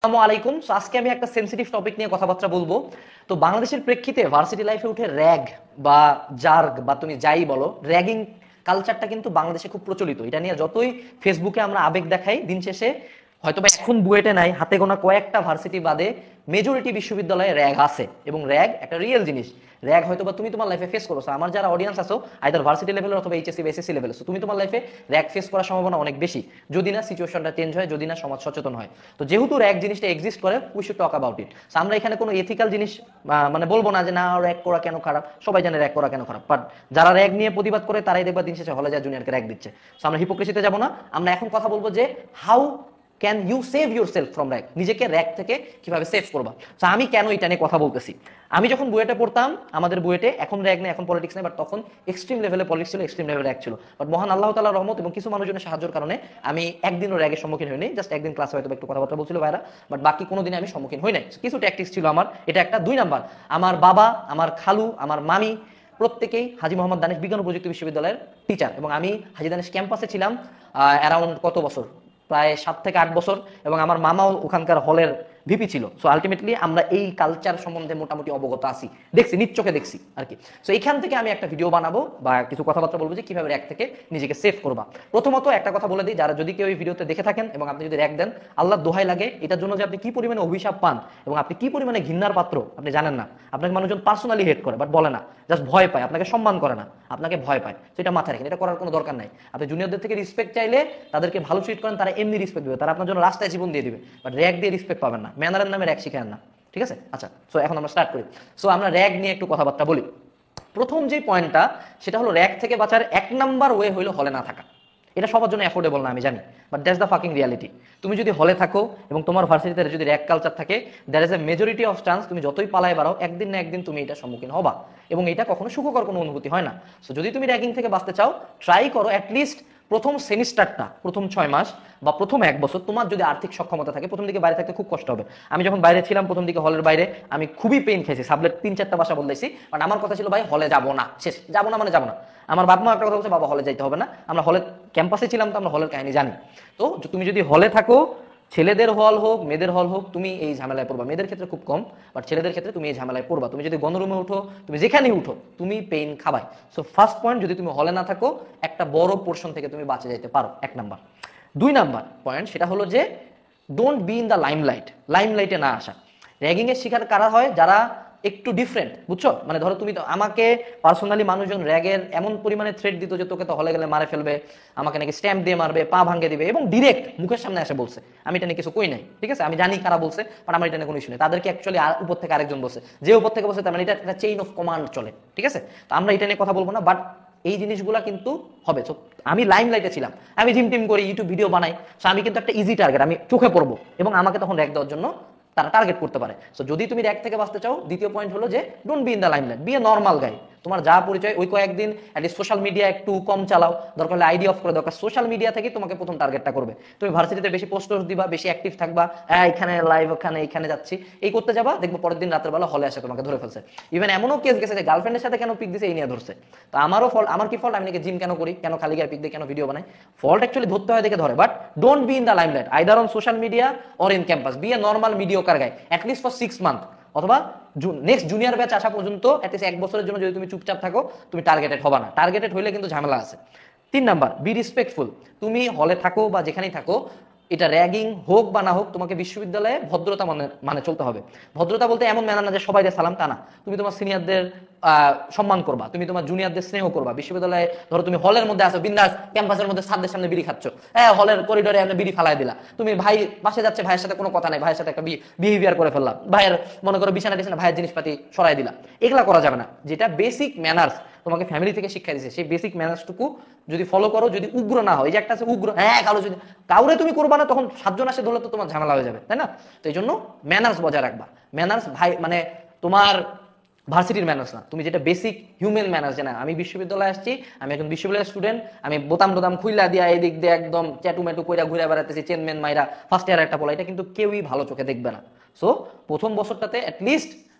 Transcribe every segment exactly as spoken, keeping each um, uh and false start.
আসসালামু আলাইকুম। সো আজকে আমি একটা সেনসিটিভ টপিক নিয়ে কথাবার্তা বলবো। তো বাংলাদেশের প্রেক্ষিতে ভার্সিটি লাইফে উঠে র্যাগ বা জার্গ বা তুমি যাই বলো, র্যাগিং কালচারটা কিন্তু বাংলাদেশে খুব প্রচলিত। এটা নিয়ে যতই ফেসবুকে আমরা আবেগ দেখাই, দিন শেষে হয়তোবা এখন বুয়েটে নাই, হাতে গোনা কয়েকটা ভার্সিটি বাদে মেজরিটি বিশ্ববিদ্যালয়ে র্যাগ আছে এবং র্যাগ একটা রিয়েল জিনিস। র্যাগ হয়তো বা তুমি তোমার লাইফে ফেস করছো, আমার যারা অডিয়েন্স আছো আইদার ভার্সিটি লেভেলের অথবা এইচএসসি বা এসএসসি লেভেল, তুমি তোমার লাইফে র্যাগ ফেস করার সম্ভাবনা অনেক বেশি, যদি না সিচুয়েশনটা চেঞ্জ হয়, যদি না সমাজ সচেতন হয়। তো যেহেতু র্যাগ জিনিসটা এক্সিস্ট করে, we should talk about it. আমরা এখানে কোনো এথিক্যাল জিনিস মানে বলবো না যে না র্যাগ করা কেন খারাপ, সবাই জানে র্যাগ করা কেন খারাপ, বাট যারা র্যাগ নিয়ে প্রতিবাদ করে তারাই দেখবা দিন শেষে হলে যায় জুনিয়রকে র্যাগ দিচ্ছে। সো আমরা হিপোক্রেসিতে যাবো না, আমরা এখন কথা বলবো যে how can you save yourself from rag, নিজেকে র্যাগ থেকে কিভাবে সেভ করবা। তো আমি কেন এটা নিয়ে কথা বলতেছি, আমি যখন বুয়েটে পড়তাম, আমাদের বুয়েটে এখন র্যাগ নেই, এখন পলিটিক্স নেই, বাট তখন এক্সট্রিম লেভেলে পলিটিক্স ছিল, এক্সট্রিম লেভেলে র্যাগ ছিল। বাট মহান আল্লাহ তাআলার রহমত এবং কিছু মানুষজনের সাহায্যের কারণে আমি একদিনও র্যাগের সম্মুখীন হইনি। জাস্ট একদিন ক্লাসে হয়তো একটু কথাবার্তা বলছিল ভাইরা, বাট বাকি কোনো দিনে আমি সম্মুখীন হই নাই। কিছু ট্যাকটিক্স ছিল আমার, এটা একটা। দুই নাম্বার, আমার বাবা, আমার খালু, আমার মামি প্রত্যেকেই হাজী মোহাম্মদ দানেশ বিজ্ঞান ও প্রযুক্তি বিশ্ববিদ্যালয়ের টিচার, এবং আমি হাজী দানেশ ক্যাম্পাসে ছিলাম অ্যারাউন্ড কত বছর, প্রায় সাত থেকে আট বছর, এবং আমার মামাও ওখানকার হলের ভিপি ছিল। সো আলটিমেটলি আমরা এই কালচার সম্বন্ধে মোটামুটি অবগত আছি, দেখছি, নিজ চোখে দেখছি আর কি। সো এখান থেকে আমি একটা ভিডিও বানাবো বা কিছু কথাবার্তা বলবো যে কিভাবে র্যাগ থেকে নিজেকে সেভ করবা। প্রথমত একটা কথা বলে দিই, যারা যদি কেউ এই ভিডিওতে দেখে থাকেন এবং আপনি যদি র্যাগ দেন, আল্লাহ দোহাই লাগে এটার জন্য যে আপনি কি পরিমাণে অভিশাপ পান এবং আপনি কি পরিমাণে ঘৃণার পাত্র আপনি জানেন না। আপনাকে মানুষজন পার্সোনালি হেট করে বাট বলে না, জাস্ট ভয় পায়, আপনাকে সম্মান করে না, আপনাকে ভয় পায়। তো এটা মাথায় রাখেন, এটা করার কোনো দরকার নাই। আপনি জুনিয়রদের থেকে রিসপেক্ট চাইলে তাদেরকে ভালো ট্রিট করেন, তারা এমনি রিসপেক্ট দেবে, তারা আপনার জন্য রাস্তায় জীবন দিয়ে দিবে, বাট র্যাগ দিয়ে রিসপেক্ট পাবেন না। ম্যানারের নামে র্যাগ শিখেন না, ঠিক আছে? আচ্ছা, সো এখন আমরা স্টার্ট করি। সো আমরা র্যাগ নিয়ে একটু কথাবার্তা বলি। প্রথম যে পয়েন্টটা, সেটা হলো র্যাগ থেকে বাঁচার এক নাম্বার ওয়ে হলো হলে না থাকা। এটা সবার জন্য অ্যাফোর্ডেবল না, আমি জানি, but that's the fucking reality. তুমি যদি হলে থাকো এবং তোমার ভার্সিটিতে যদি র্যাগ কালচার থাকে, there is a majority of chance তুমি যতই পালায় বাড়াও, একদিন না একদিন তুমি এটার সম্মুখীন হবা, এবং এটা কখনো সুখকর কোনো অনুভূতি হয় না। সো যদি তুমি র্যাগিং থেকে বাঁচতে চাও, ট্রাই করো অ্যাটলিস্ট প্রথম সেমিস্টারটা, প্রথম ছয় মাস বা প্রথম এক বছর তোমার যদি আর্থিক সক্ষমতা থাকে। প্রথম দিকে বাইরে থাকতে খুব কষ্ট হবে। আমি যখন বাইরে ছিলাম প্রথম দিকে হলের বাইরে, আমি খুবই পেইন খেয়েছি, সাবলেট তিন চারটা বাসা বলতেছি, বাট আমার কথা ছিল ভাই হলে যাবো না, শেষ, যাবো না মানে যাবো না। আমার বাবা মা একটা কথা বলছে, বাবা হলে যাইতে হবে না। আমরা হলে ক্যাম্পাসে ছিলাম, তো আমরা হলের কাহিনী জানি। তো তুমি যদি হলে থাকো, ছেলেদের হল হোক মেয়েদের হল হোক, তুমি এই ঝামেলায় পড়বা। মেয়েদের ক্ষেত্রে খুব কম, বাট ছেলেদের ক্ষেত্রে তুমি এই ঝামেলায় পড়বা। তুমি যদি গণরুমে উঠো, তুমি যেখানেই উঠো, তুমি পেইন খাবাই। সো ফার্স্ট পয়েন্ট, যদি তুমি হলে না থাকো, একটা বড় পোর্শন থেকে তুমি বাঁচে যাইতে পারো, এক নাম্বার। দুই নাম্বার পয়েন্ট, সেটা হলো যে don't be in the limelight, লাইমলাইটে না আসা। র্যাগিং এর শিকার কারা হয়? যারা একটু ডিফারেন্ট, বুঝছো? মানে ধরো তুমি তো আমাকে পার্সোনালি মানুষজন র্যাগের এমন পরিমাণে থ্রেট দিত যে তোকে তো হলে গেলে মারে ফেলবে, আমাকে নাকি স্ট্যাম্প দিয়ে মারবে, পা ভাঙে দিবে, এবং ডিরেক্ট মুখের সামনে এসে বলছে। আমি এটা নিয়ে কিছু কই নাই, ঠিক আছে? আমি জানি কারা বলছে, বাট আমার এটা নিয়ে কোনো ইস্যু নেই। তাদেরকে অ্যাকচুয়ালি উপর থেকে আরেকজন বলছে, যে উপর থেকে বলছে, তার মানে এটা একটা চেইন অফ কমান্ড চলে, ঠিক আছে? তো আমরা এটা নিয়ে কথা বলবো না, বাট এই জিনিসগুলো কিন্তু হবে। তো আমি লাইম লাইটে ছিলাম, আমি জিম টিম করি, ইউটিউব ভিডিও বানাই, সো আমি কিন্তু একটা ইজি টার্গেট, আমি চোখে পড়বো, এবং আমাকে তখন র্যাগ দেওয়ার জন্য তারা টার্গেট করতে পারে। সো যদি তুমি র্যাগ থেকে বাঁচতে চাও, দ্বিতীয় পয়েন্ট হলো যে don't be in the limelight, be a normal guy. তোমার যা পরিচয় ওই কয়েকদিন অ্যাটলিস্ট সোশ্যাল মিডিয়া একটু কম চালাও, দরকার হলে আইডি অফ করে, দরকার সোশ্যাল মিডিয়া থেকে তোমাকে প্রথম টার্গেটটা করবে। তুমি ভার্সিটিতে বেশি পোস্ট দিবা, বেশি অ্যাক্টিভ থাকবা, হ্যাঁ এখানে লাইভ, ওখানে এখানে যাচ্ছি, এই করতে যাবা, দেখবো পরের দিন রাতের বেলা হলে আসে তোমাকে ধরে ফেলছে। ইভেন এমনও কেস গেছে যে গার্লফ্রেন্ডের সাথে কেন পিক দিছে এই নিয়ে ধরছে। তো আমারও ফল, আমার কি ফল্ট? আমি নাকি জিম কেন করি, কেন খালি গায়ে পিক দিয়ে কেন ভিডিও বানাই? ফল্ট অ্যাকচুয়ালি ধরতে হয় দেখে ধরে। But don't be in the limelight either on social media or in campus, be a normal mediocre guy at least for six month, অথবা নেক্সট জুনিয়র ব্যাচ আসা পর্যন্ত অ্যাটলিস্ট এক বছরের জন্য যদি তুমি চুপচাপ থাকো, তুমি টার্গেটেড হবা না। টার্গেটেড হইলে কিন্তু ঝামেলা আছে। তিন নাম্বার, বি রেসপেক্টফুল। তুমি হলে থাকো বা যেখানেই থাকো, এটা র্যাগিং হোক বা না হোক, তোমাকে বিশ্ববিদ্যালয়ে ভদ্রতা মানে মানে চলতে হবে। ভদ্রতা বলতে এমন ম্যানার না যে সবাই সালাম, তা না। তুমি তোমার সিনিয়রদের সম্মান করবা, তুমি তোমার জুনিয়রদের স্নেহ করবা। বিশ্ববিদ্যালয়ে ধরো তুমি হলের মধ্যে আসো, বিন্দাস ক্যাম্পাসের মধ্যে ছাদের সামনে বিড়ি খাচ্ছ, হ্যাঁ হলের করিডোরে আপনি বিড়ি ফালাই দিলা, তুমি ভাই পাশে যাচ্ছে, ভাইয়ের সাথে কোনো কথা নাই, ভাইয়ের সাথে একটা বিহেভিয়ার করে ফেললাম, ভাইয়ের মনে করো বিছানা টিছানা ভাইয়ের জিনিসপাতি সরাই দিলা, এগুলা করা যাবে না। যেটা বেসিক ম্যানার্স তোমাকে ফ্যামিলি থেকে শিক্ষা দিচ্ছে, সেই বেসিক ম্যানার্সটুকু যদি ফলো করো, যদি উগ্র না হয়, যে একটা আছে উগ্র, হ্যাঁ কারো যদি কাউরে তুমি করবা না, তখন সাতজন আসে ধরলে তো তোমার ঝামেলা হয়ে যাবে, তাই না? তো এই জন্য ম্যানার্স বজায় রাখবা। ম্যানার্স ভাই মানে তোমার ভার্সিটির ম্যানার্স না, তুমি যেটা বেসিক হিউম্যান ম্যানার্স, যে না আমি বিশ্ববিদ্যালয়ে আসছি, আমি একজন বিশ্ববিদ্যালয়ের স্টুডেন্ট, আমি বোতাম টোতাম খুইলা দিয়া এদিক দিয়ে একদম চ্যাটু ম্যাটু কইরা ঘুরে বেড়াতেছি, চেনমেন মাইরা ফার্স্ট ইয়ার একটা বলা, এটা কিন্তু কেউই ভালো চোখে দেখবে না। সো প্রথম বছরটাতে অ্যাটলিস্ট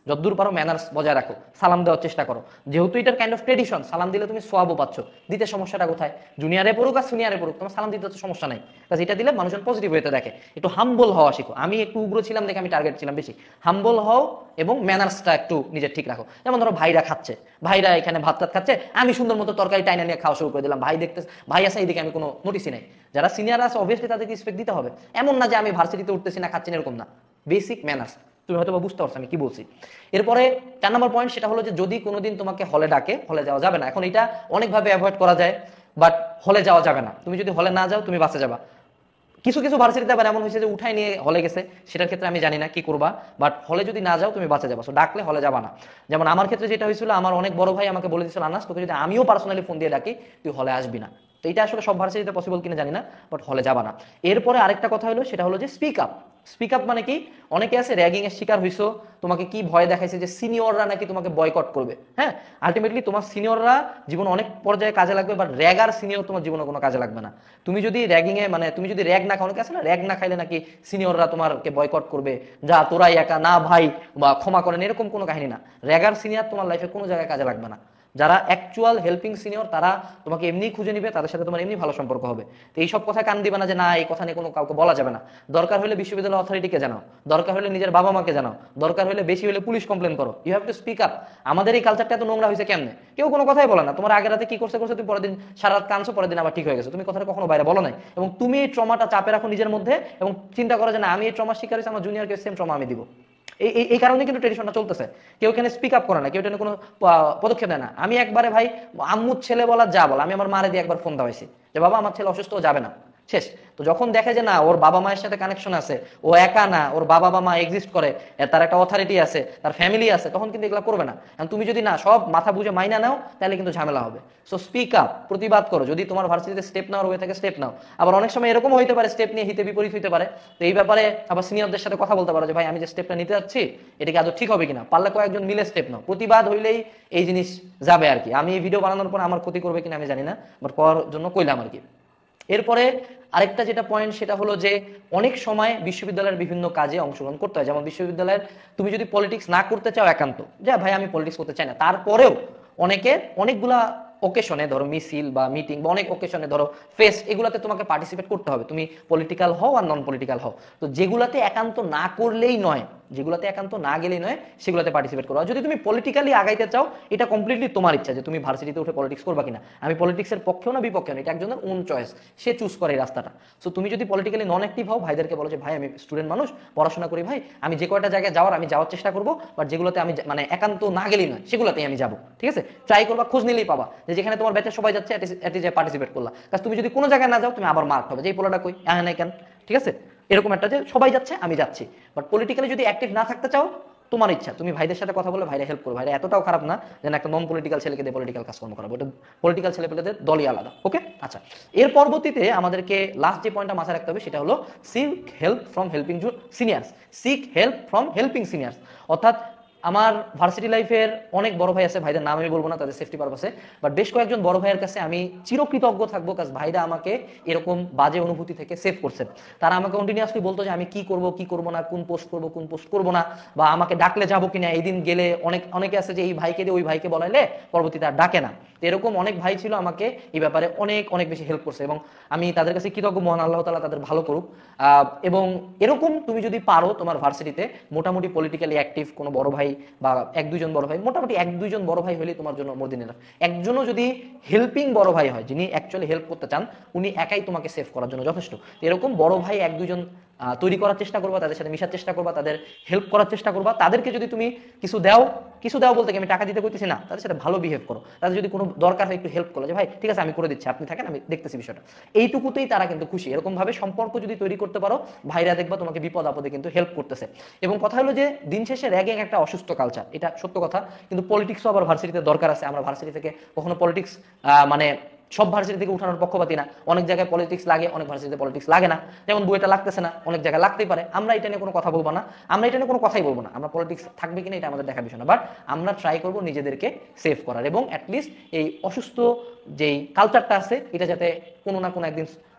যতদূর পারো ম্যানার্স বজায় রাখো, সালাম দেওয়ার চেষ্টা করো, যেহেতু এটার কাইন্ড অফ ট্রেডিশন, সালাম দিলে তুমি সোয়াবও পাচ্ছ, দিতে সমস্যাটা কোথায়? জুনিয়রে পড়ুক আর সিনিয়রে পড়ুক, তোমার সালাম দিতে তো সমস্যা নাই, কারণ এটা দিলে মানুষজন পজিটিভ হতে দেখে। একটু হাম্বল হওয়া শিখো, আমি একটু উগ্র ছিলাম দেখে আমি টার্গেট ছিলাম বেশি, হাম্বল হও এবং ম্যানার্সটা একটু নিজের ঠিক রাখো। যেমন ধরো ভাইরা খাচ্ছে, ভাইরা এখানে ভাত টাত খাচ্ছে, আমি সুন্দর মতো তরকারি টাইনা নিয়ে খাওয়া শুরু করে দিলাম, ভাই দেখতে ভাই আছে এইদিকে আমি কোনো নোটিসই নাই। যারা সিনিয়র আছে অবভিয়াসলি তাদেরকে রেসপেক্ট দিতে হবে, এমন না যে আমি ভার্সিটিতে উঠতেছি না খাচ্ছি না, এরকম না, বেসিক ম্যানার্স। তুমি হয়তো বুঝতে পারছো আমি কি বলছি। এরপরে চার নম্বর পয়েন্ট, সেটা হলো যে যদি কোনোদিন তোমাকে হলে ডাকে, হলে যাওয়া যাবে না। এখন এটা অনেকভাবে অ্যাভয়েড করা যায়, বাট হলে যাওয়া যাবে না। তুমি যদি হলে না যাও তুমি বাসে যাবা। কিছু কিছু ভার্সিটিতে আবার এমন হয়েছে যে উঠাই নিয়ে হলে গেছে, সেটার ক্ষেত্রে আমি জানি না কি করবা, বাট হলে যদি না যাও তুমি বাসে যাবা, সো ডাকলে হলে যাবা না। যেমন আমার ক্ষেত্রে যেটা হয়েছিল, আমার অনেক বড় ভাই আমাকে বলে দিয়েছিল, আনাস তোকে যদি আমিও পার্সোনালি ফোন দিয়ে ডাকি তুই হলে আসবি না। তো এটা আসলে সব ভার্সিটিতে পসিবল কিনা জানি না, বাট হলে যাবা না। এরপরে আরেকটা কথা হলো, সেটা হলো যে স্পিক আপ। স্পিক আপ মানে কি? অনেকে আছে র্যাগিং এর শিকার হইছো, তোমাকে কি ভয় দেখাইছে যে সিনিয়ররা নাকি তোমাকে বয়কট করবে। হ্যাঁ, আলটিমেটলি তোমার সিনিয়ররা জীবনে অনেক পর্যায়ে কাজে লাগবে, বাট র্যাগ আর সিনিয়র তোমার জীবনে কোনো কাজে লাগবে না। তুমি যদি র্যাগিং এ মানে তুমি যদি র্যাগ না খাও, অনেকে আছে না র্যাগ না খাইলে নাকি সিনিয়ররা তোমাকে বয়কট করবে, যা তোরাই একা না ভাই বা ক্ষমা করেন, এরকম কোনো কাহিনী না। র্যাগ আর সিনিয়র তোমার লাইফে কোনো জায়গায় কাজে লাগবে না। যারা অ্যাকচুয়াল হেল্পিং সিনিয়র তারা তোমাকে এমনি খুঁজে নিবে, তাদের সাথে তোমার এমনি ভালো সম্পর্ক হবে। তো এইসব কথা কান দিবে না যে না এই কথা নিয়ে কোনো কাউকে বলা যাবে না। দরকার হলে বিশ্ববিদ্যালয় অথরিটিকে জানাও, দরকার হলে নিজের বাবা মাকে জানাও, দরকার হলে বেশি হলে পুলিশ কমপ্লেন করো। You have to speak up. আমাদের এই কালচারটা এত নোংরা হয়েছে কেমনে? কেউ কোনো কথাই বলে না। তোমার আগের রাতে কি করছে করছে, তুমি পরের দিন সারা রাত কানছো, পরের দিন আবার ঠিক হয়ে গেছে, তুমি কথাটা কখনো বাইরে বলো নাই। এবং তুমি এই ট্রমাটা চাপে রাখো নিজের মধ্যে এবং চিন্তা করো যে না আমি এই ট্রমার শিকার হয়েছি, আমার জুনিয়রকে সেম ট্রমা আমি দিব। এই এই কারণে কিন্তু ট্রেডিশনটা চলতেছে। কেউ এখানে স্পিক আপ করে না, কেউ এখানে কোনো পদক্ষেপ নেয় না। আমি একবারে ভাই আম্মুর ছেলে বলার যা বল, আমি আমার মারে দিয়ে একবার ফোন দেওয়াইছি যে বাবা আমার ছেলে অসুস্থ যাবে না, শেষ। তো যখন দেখে যে না ওর বাবা মায়ের সাথে কানেকশন আছে, ও একা না, ওর বাবা মা এক্সিস্ট করে, তার একটা অথরিটি আছে, তার ফ্যামিলি আছে, তখন কিন্তু এগুলো করবে না। তুমি যদি না সব মাথা বুঝে মাইনা নাও তাহলে কিন্তু ঝামেলা হবে। সো স্পিক আপ, প্রতিবাদ করো। যদি তোমার ভার্সিটিতে স্টেপ নেওয়ার হয়ে থাকে স্টেপ নাও। আবার অনেক সময় এরকম হইতে পারে স্টেপ নিয়ে হিতে বিপরীত হইতে পারে। তো এই ব্যাপারে আবার সিনিয়রদের সাথে কথা বলতে পারো যে ভাই আমি যে স্টেপটা নিতে যাচ্ছি এটা কি আদৌ ঠিক হবে কিনা, পারলে কয়েকজন মিলে স্টেপ নাও। প্রতিবাদ হইলেই এই জিনিস যাবে আর কি। আমি এই ভিডিও বানানোর পর আমার ক্ষতি করবে কিনা আমি জানি না, বাট করার জন্য কইলাম আর কি। এরপরে আরেকটা যেটা পয়েন্ট, সেটা হলো যে অনেক সময় বিশ্ববিদ্যালয়ের বিভিন্ন কাজে অংশগ্রহণ করতে হয়। যেমন বিশ্ববিদ্যালয়ের তুমি যদি পলিটিক্স না করতে চাও একান্ত, যে ভাই আমি পলিটিক্স করতে চাই না, তারপরেও অনেকের অনেকগুলা ওকেশনে, ধরো মিছিল বা মিটিং বা অনেক ওকেশনে, ধরো ফেস্ট, এগুলাতে তোমাকে পার্টিসিপেট করতে হবে, তুমি পলিটিক্যাল হও আর নন পলিটিক্যাল হও। তো যেগুলাতে একান্ত না করলেই নয়, যেগুলোতে একান্ত না গেলেই নয় সেগুলোতে পার্টিসিপেট করো। যদি তুমি পলিটিক্যালি আগাইতে চাও এটা কমপ্লিটলি তোমার ইচ্ছা যে তুমি ভার্সিটিতে উঠে পলিটিক্স করবা কিনা। আমি পলিটিক্সের পক্ষেও না বিপক্ষেও না, এটা একজনের ওন চয়েস, সে চুজ করে এই রাস্তাটা। সো তুমি যদি পলিটিক্যালি নন অ্যাক্টিভ হও, ভাইদেরকে বলো যে ভাই আমি স্টুডেন্ট মানুষ, পড়াশোনা করি ভাই, আমি যে কয়টা জায়গায় যাওয়ার আমি যাওয়ার চেষ্টা করবো, বাট যেগুলোতে আমি মানে একান্ত না গেলেই নয় সেগুলোতেই আমি যাবো। ঠিক আছে, ট্রাই করবা, খোঁজ নিলেই পাবা যে যেখানে তোমার ব্যাচে সবাই যাচ্ছে এটি যে পার্টিসিপেট করলা। কারণ তুমি যদি কোনো জায়গায় না যাও তুমি আবার মার্ক হবে যে এই পোলাটা কই হ্যাঁ নাই কেন। ঠিক আছে, এরকম একটা যে সবাই যাচ্ছে আমি যাচ্ছি। বাট পলিটিক্যালি যদি অ্যাক্টিভ না থাকতে চাও তোমার ইচ্ছা, তুমি ভাইদের সাথে কথা বলে ভাইরা হেল্প করো। ভাইরা এতটাও খারাপ না যেন একটা নন পলিটিক্যাল ছেলেকে দিয়ে পলিটিক্যাল কাজকর্ম করাবো, ওটা পলিটিক্যাল ছেলে পেলেদের দলই আলাদা। ওকে, আচ্ছা। এর পরবর্তীতে আমাদেরকে লাস্ট যে পয়েন্টটা মাথায় রাখতে হবে সেটা হলো seek help from helping seniors. Seek help from helping seniors অর্থাৎ আমার ভার্সিটি লাইফের অনেক বড় ভাই আছে, ভাইদের নাম আমি বলবো না তাদের সেফটি পারপাসে, বাট বেশ কয়েকজন বড় ভাইয়ের কাছে আমি চিরকৃতজ্ঞ থাকবো, কাজ ভাইরা আমাকে এরকম বাজে অনুভূতি থেকে সেভ করছে। তারা আমাকে কন্টিনিউয়াসলি বলতো যে আমি কি করব কি করব না, কোন পোস্ট করব কোন পোস্ট করব না, বা আমাকে ডাকলে যাবো কিনা, এই দিন গেলে অনেক অনেকে আছে যে এই ভাইকে দিয়ে ওই ভাইকে বলাইলে পরবর্তীতে আর ডাকে না। তো এরকম অনেক ভাই ছিল আমাকে এই ব্যাপারে অনেক অনেক বেশি হেল্প করছে এবং আমি তাদের কাছে কৃতজ্ঞ। মহান আল্লাহ তাআলা তাদের ভালো করুক। এবং এরকম তুমি যদি পারো তোমার ভার্সিটিতে মোটামুটি পলিটিক্যালি অ্যাক্টিভ কোনো বড় ভাই বা এক দুইজন বড় ভাই, মোটামুটি এক দুইজন বড় ভাই হলে তোমার জন্য মদিনের একজনও যদি হেল্পিং বড় ভাই হয়, যিনি অ্যাকচুয়ালি হেল্প করতে চান, উনি একাই তোমাকে সেভ করার জন্য যথেষ্ট। এরকম বড় ভাই এক দুইজন তৈরি করার চেষ্টা করবা, তাদের সাথে মিশার চেষ্টা করবা, তাদের হেল্প করার চেষ্টা করবা। তাদেরকে যদি তুমি কিছু দাও, কিছু দাও বলতে আমি টাকা দিতে করতেছি না, তাদের সাথে ভালো বিহেভ করো। তাদের যদি কোনো দরকার হয় একটু হেল্প করো, যে ভাই ঠিক আছে আমি করে দিচ্ছি, আপনি থাকেন আমি দেখতেছি বিষয়টা, এইটুকুতেই তারা কিন্তু খুশি। এরকম ভাবে সম্পর্ক যদি তৈরি করতে পারো, ভাইরা দেখবা তোমাকে বিপদ আপদে কিন্তু হেল্প করতেছে। এবং কথা হলো যে দিন শেষে র্যাগিং একটা অসুস্থ কালচার, এটা সত্য কথা, কিন্তু পলিটিক্সও আবার ভার্সিটিতে দরকার আছে। আমরা ভার্সিটি থেকে কখনো পলিটিক্স মানে সব ভার্সিটি থেকে উঠানোর পক্ষপাতি না, অনেক জায়গায় পলিটিক্স লাগে, অনেক ভার্সিটিতে পলিটিক্স লাগে না। যেমন বুয়েটা লাগতেছে না, অনেক জায়গায় লাগতেই পারে। আমরা এটা নিয়ে কোনো কথা বলবো না, আমরা এটা নিয়ে কোনো কথাই বলবো না। আমরা পলিটিক্স থাকবে কিনা এটা আমাদের দেখার বিষয় না, বাট আমরা ট্রাই করবো নিজেদেরকে সেভ করার এবং অ্যাটলিস্ট এই অসুস্থ যেই কালচারটা আছে এটা যাতে কোনো না কোনো একদিন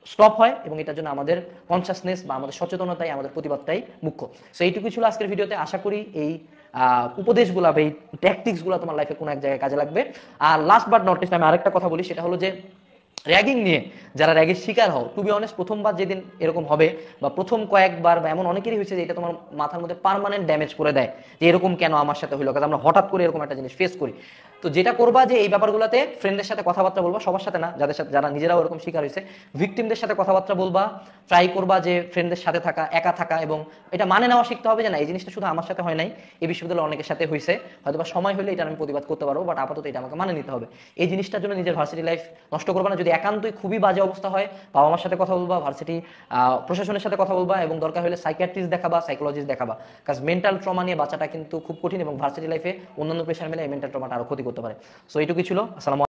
স্টপ হয়, এবং এটার জন্য আমাদের কনসাসনেস বা আমাদের সচেতনতাই, আমাদের প্রতিবাদটাই মুখ্য। সো এইটুকুই ছিল আজকের ভিডিওতে। আশা করি এই উপদেশগুলো বা এই ট্যাকটিক্সগুলো তোমার লাইফে কোনো এক জায়গায় কাজে লাগবে। আর লাস্ট বাট নট লিস্ট আমি আরেকটা কথা বলি, সেটা হলো যে র্যাগিং নিয়ে যারা র্যাগের শিকার হও, টু বি অনেস্ট প্রথমবার যেদিন এরকম হবে বা প্রথম কয়েকবার বা এমন অনেকেরই হয়েছে যে এটা তোমার মাথার মধ্যে পার্মানেন্ট ড্যামেজ করে দেয় যে এরকম কেন আমার সাথে হইলো, কারণ আমরা হঠাৎ করে এরকম একটা জিনিস ফেস করি। তো যেটা করবা যে এই ব্যাপারগুলোতে ফ্রেন্ডদের সাথে কথাবার্তা বলবা, সবার সাথে না, যাদের সাথে যারা নিজেরাও এরকম শিকার হয়েছে, ভিকটিমদের সাথে কথাবার্তা বলবা, ট্রাই করবা যে ফ্রেন্ডদের সাথে থাকা, একা থাকা, এবং এটা মানে নেওয়া শিখতে হবে যে না এই জিনিসটা শুধু আমার সাথে হয় নাই, এই বিশ্ববিদ্যালয়ে অনেকের সাথে হয়েছে, হয়তো বা সময় হলে এটা আমি প্রতিবাদ করতে পারবো, বাট আপাতত এটা আমাকে মানে নিতে হবে। এই জিনিসটার জন্য নিজের ভার্সিটি লাইফ নষ্ট করবা না। যদি একান্তই খুবই বাজে অবস্থা হয়, বাবা মার সাথে কথা বলবা, ভার্সিটি প্রশাসনের সাথে কথা বলবা, এবং দরকার হলে সাইকিয়াট্রিস্ট দেখাবা, সাইকোলজিস্ট দেখাবা, কারণ মেন্টাল ট্রমা নিয়ে বাঁচাটা কিন্তু খুব কঠিন, এবং ভার্সিটি লাইফে অন্যান্য প্রেশার মেলে এই মেন্টাল ট্রমাটা আরো ক্ষতি করতে পারে। সো এইটুকুই ছিল। আসসালামু